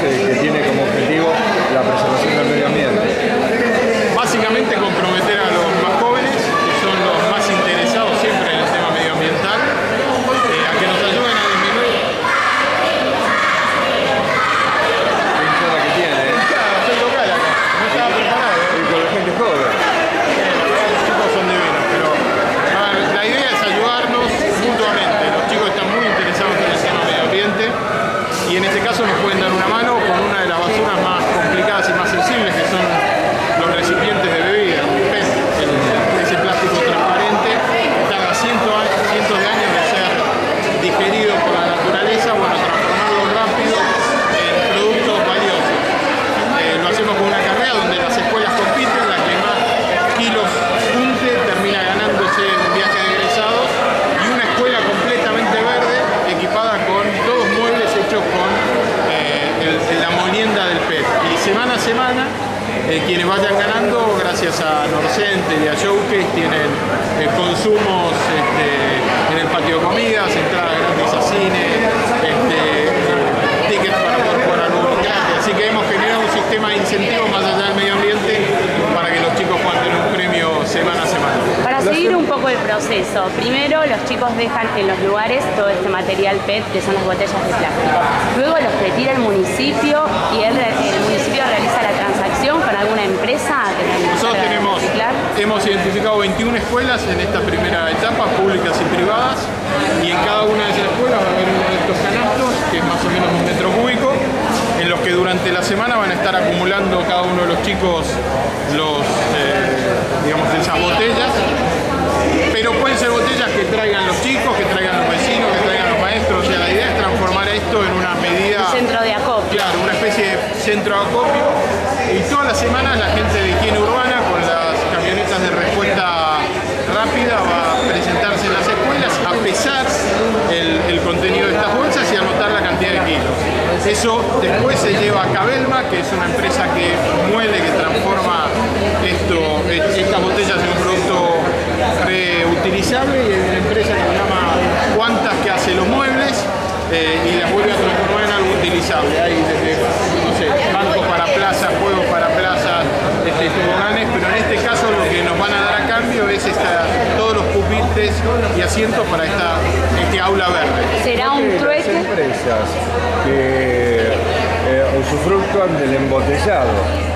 que tiene como objetivo la preservación del medio ambiente? Básicamente comprometer a los más jóvenes, que son los más interesados siempre en el tema medioambiental, a que nos ayuden a disminuir. ¿Qué historia que tiene? Claro, soy local acá, no estaba preparado. Y con la gente joven. Los chicos son divinos, pero a ver, la idea es ayudarnos mutuamente. Los chicos están muy interesados en el tema medio ambiente y en este caso nos pueden dar una mano con una de las basuras más complicadas y más sensibles, que son los recipientes de bebida, ese plástico transparente que tarda cientos de años de ser digerido por la naturaleza, bueno, transformarlo rápido en productos valiosos. Lo hacemos con una carrera donde las escuelas compiten, la que más kilos junte termina ganándose un viaje de egresados, y una escuela completamente verde, equipada con todos muebles hechos con la molienda del PET. Y semana a semana, quienes vayan ganando, gracias a Norcenter y a Showcase, tienen consumos en el patio de comidas, entradas gratis a cine, tickets para poder jugar al Uber gratis. Así que hemos generado un sistema de incentivos más allá del medio ambiente para que los chicos puedan tener un premio semana a semana. Para seguir un poco el proceso, primero los chicos dejan en los lugares todo este material PET, que son las botellas de plástico. Luego los retira el municipio y el municipio realiza la transacción con alguna empresa que nosotros hemos identificado 21 escuelas en esta primera etapa, públicas y privadas, y en cada una de esas escuelas va a haber uno de estos canastos, que es más o menos 1 metro cúbico, en los que durante la semana van a estar acumulando cada uno de los chicos digamos, esas botellas, pero pueden ser botellas que traigan los chicos, que traigan los vecinos, que traigan los maestros. O sea, la idea es transformar esto en una medida... Un centro de acopio. Claro, una especie de centro de acopio, y todas las semanas la gente de higiene urbana con las camionetas de respuesta rápida va a presentarse en las escuelas a pesar el contenido de estas bolsas y anotar la cantidad de kilos. Eso después se lleva a Cabelma, que es una empresa que muele, que transforma estas botellas en un producto reutilizable, y hay una empresa que se llama Cuantas, que hace los muebles y las vuelve a transformar en algo utilizable. Hay desde, no sé, bancos para plazas, juegos para plazas, toboganes, pero en este caso lo que nos van a dar a cambio es todos los pupitres y asientos para este aula verde. ¿Será un trueque? Las empresas que usufructúan del embotellado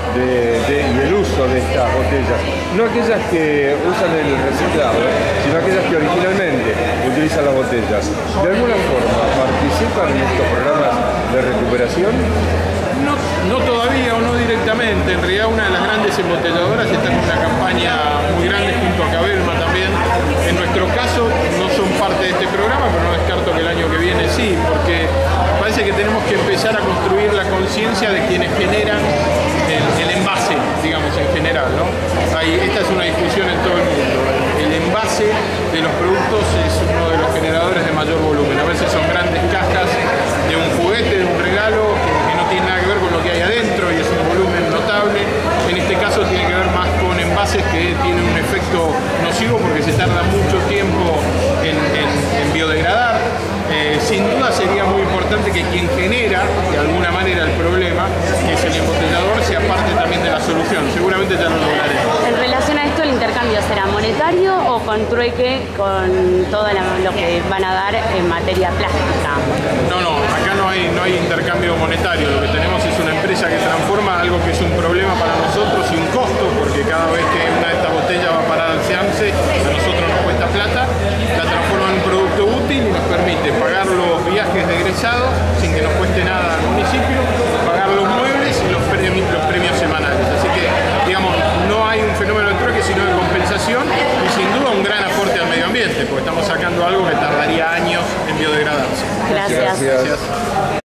y el uso de estas botellas, no aquellas que usan el reciclado, sino aquellas que originalmente utilizan las botellas, ¿de alguna forma participan en estos programas de recuperación? No todavía, o no directamente. En realidad una de las grandes embotelladoras está en una campaña muy grande junto a Cabelma también. En nuestro caso no son parte de este programa, pero no descarto que el año que viene sí, porque parece que tenemos que empezar a construir la conciencia de quienes generan el envase, digamos, en general, ¿no? Esta es una discusión en todo el mundo. El envase de los productos es uno de los generadores de mayor volumen. A veces son grandes cajas de un juguete, de un regalo, que no tiene nada que ver con lo que hay adentro y es un volumen notable. En este caso tiene que ver más con envases que tienen un efecto nocivo porque se tarda mucho tiempo en biodegradar. Sin duda sería muy importante que quien genera de alguna manera el problema, que es el embotellador, sea parte también de la solución. Seguramente ya lo lograremos. En relación a esto, ¿el intercambio será monetario o con trueque con todo lo que van a dar en materia plástica? No, acá no hay intercambio monetario. Lo que tenemos es una empresa que transforma algo que es un problema para nosotros y un costo, porque cada vez que una de estas botellas va a parar al SEAMSE, a nosotros nos cuesta plata, la transforma en un producto útil y nos permite pagar los viajes de egresados sin que nos cueste nada al municipio, pagar los muebles y los premios semanales. Así que, digamos, no hay un fenómeno de trueque, sino de compensación, y sin duda un gran aporte al medio ambiente, porque estamos sacando algo que tardaría años en biodegradarse. Gracias. Gracias.